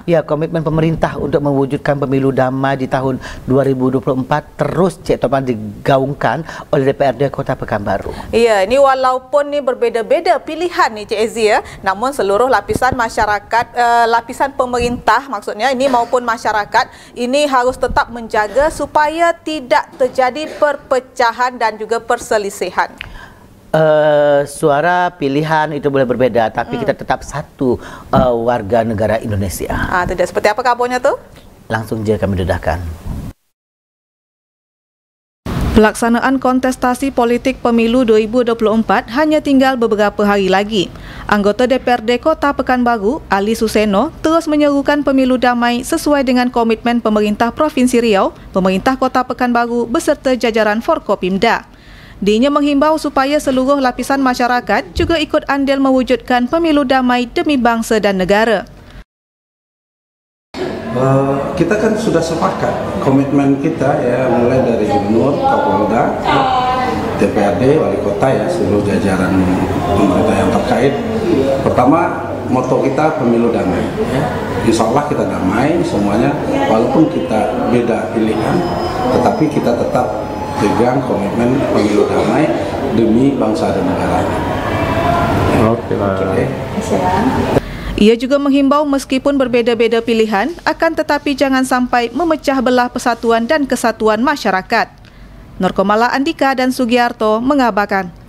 Ya, komitmen pemerintah untuk mewujudkan pemilu damai di tahun 2024 terus Cik Topan digaungkan oleh DPRD Kota Pekanbaru. Ya, ini walaupun ni berbeza-beza pilihan ni Cik Ezzy ya, namun seluruh lapisan masyarakat, lapisan pemerintah maksudnya ini maupun masyarakat ini harus tetap menjaga supaya tidak terjadi perpecahan dan juga perselisihan. Suara pilihan itu boleh berbeda, tapi kita tetap satu warga negara Indonesia. Tidak seperti apa kabarnya tuh? Langsung je kami dedahkan. Pelaksanaan kontestasi politik pemilu 2024 hanya tinggal beberapa hari lagi. Anggota DPRD Kota Pekanbaru, Ali Suseno, terus menyerukan pemilu damai sesuai dengan komitmen pemerintah Provinsi Riau, pemerintah Kota Pekanbaru beserta jajaran Forkopimda. Dirinya menghimbau supaya seluruh lapisan masyarakat juga ikut andil mewujudkan pemilu damai demi bangsa dan negara. Kita kan sudah sepakat komitmen kita ya, mulai dari Gubernur, Kapolda, DPRD, Wali Kota ya, seluruh jajaran pemerintah yang terkait. Pertama, moto kita pemilu damai ya. Insya Allah kita damai semuanya, walaupun kita beda pilihan, tetapi kita tetap pegang komitmen pemilu damai demi bangsa dan negara. Oke. Ia juga menghimbau meskipun berbeza-beza pilihan, akan tetapi jangan sampai memecah belah persatuan dan kesatuan masyarakat. Nurkomala Andika dan Sugiarto mengabarkan.